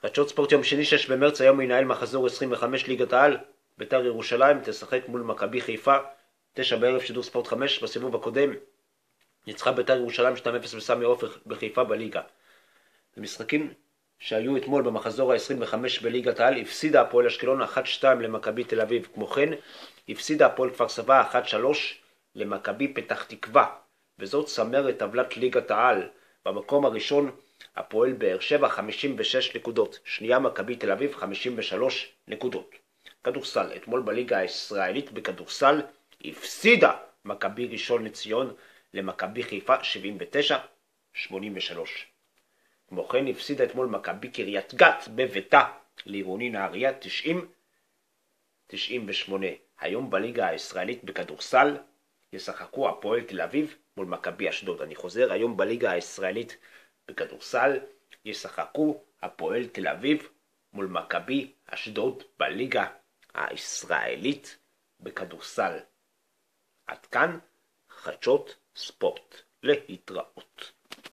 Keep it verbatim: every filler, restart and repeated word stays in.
חדשות ספורט יום שני שש במרץ, היום ינהל מחזור עשרים וחמש ליגת העל. בית"ר ירושלים תשחק מול מכבי חיפה, תשע בערב, שידור ספורט חמש. בסיבוב הקודם ניצחה בית"ר ירושלים שתיים אפס בסמי עופר בחיפה בליגה. במשחקים שהיו אתמול במחזור ה-עשרים וחמש בליגת העל, הפסידה הפועל אשקלון אחת שתיים למכבי תל אביב. כמו כן, הפסידה הפועל כפר סבא אחת שלוש למכבי פתח תקווה, וזאת צמרת טבלת ליגת העל. במקום הראשון הפועל באר שבע חמישים ושש נקודות, שנייה מכבי תל אביב חמישים ושלוש נקודות. כדורסל, אתמול בליגה הישראלית בכדורסל הפסידה מכבי ראשון לציון למכבי חיפה שבעים ותשע שמונים ושלוש. כמו כן, הפסידה אתמול מכבי קריית גת בביתה לעירוני נהריה תשעים תשעים ושמונה. היום בליגה הישראלית בכדורסל ישחקו הפועל תל אביב מול מכבי אשדוד. אני חוזר, היום בליגה הישראלית בכדורסל ישחקו הפועל תל אביב מול מכבי אשדוד בליגה הישראלית בכדורסל. עד כאן חדשות ספורט. להתראות.